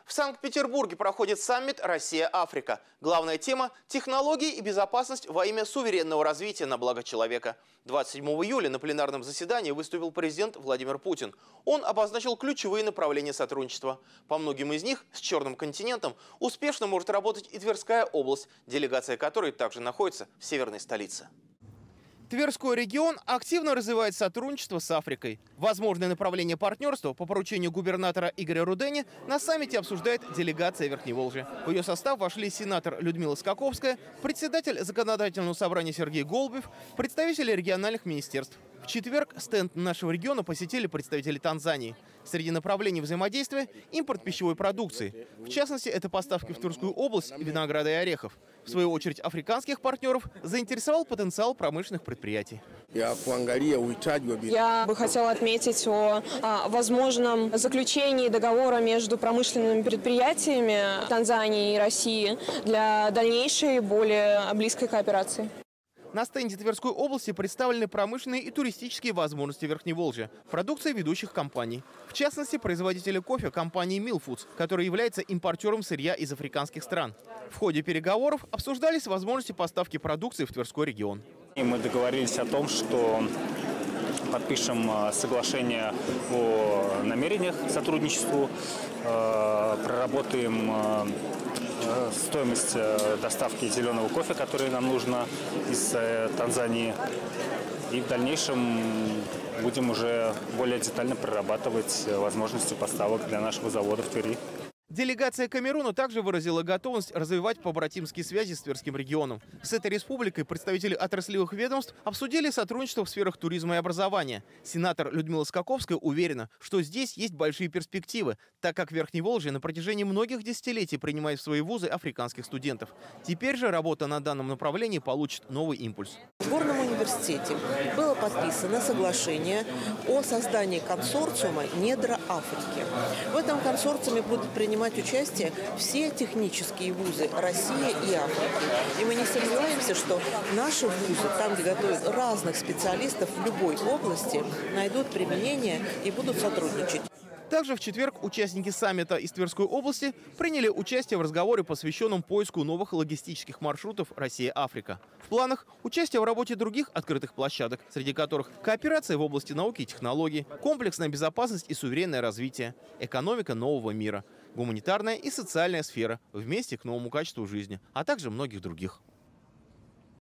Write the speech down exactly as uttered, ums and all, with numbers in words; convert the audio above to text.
В Санкт-Петербурге проходит саммит «Россия-Африка». Главная тема – технологии и безопасность во имя суверенного развития на благо человека. двадцать седьмого июля на пленарном заседании выступил президент Владимир Путин. Он обозначил ключевые направления сотрудничества. По многим из них с Черным континентом успешно может работать и Тверская область, делегация которой также находится в северной столице. Тверской регион активно развивает сотрудничество с Африкой. Возможное направление партнерства по поручению губернатора Игоря Рудени на саммите обсуждает делегация Верхневолжья. В ее состав вошли сенатор Людмила Скаковская, председатель законодательного собрания Сергей Голубев, представители региональных министерств. В четверг стенд нашего региона посетили представители Танзании. Среди направлений взаимодействия – импорт пищевой продукции. В частности, это поставки в Тверскую область винограда и орехов. В свою очередь, африканских партнеров заинтересовал потенциал промышленных предприятий. Я бы хотела отметить о, о возможном заключении договора между промышленными предприятиями Танзании и России для дальнейшей, более близкой кооперации. На стенде Тверской области представлены промышленные и туристические возможности Верхневолжья, продукция ведущих компаний. В частности, производители кофе компании Милфудс, которая является импортером сырья из африканских стран. В ходе переговоров обсуждались возможности поставки продукции в Тверской регион. И мы договорились о том, что подпишем соглашение о намерениях к сотрудничеству, проработаем стоимость доставки зеленого кофе, который нам нужно из Танзании. И в дальнейшем будем уже более детально прорабатывать возможности поставок для нашего завода в Твери. Делегация Камеруна также выразила готовность развивать побратимские связи с Тверским регионом. С этой республикой представители отраслевых ведомств обсудили сотрудничество в сферах туризма и образования. Сенатор Людмила Скаковская уверена, что здесь есть большие перспективы, так как Верхневолжье на протяжении многих десятилетий принимает в свои вузы африканских студентов. Теперь же работа на данном направлении получит новый импульс. В Горном университете было подписано соглашение о создании консорциума «Недра Африки». В этом консорциуме будут принимать участие все технические вузы России и Африки. И мы не сомневаемся, что наши вузы, там, где готовят разных специалистов в любой области, найдут применение и будут сотрудничать. Также в четверг участники саммита из Тверской области приняли участие в разговоре, посвященном поиску новых логистических маршрутов Россия-Африка. В планах участие в работе других открытых площадок, среди которых кооперация в области науки и технологий, комплексная безопасность и суверенное развитие, экономика нового мира, гуманитарная и социальная сфера вместе к новому качеству жизни, а также многих других.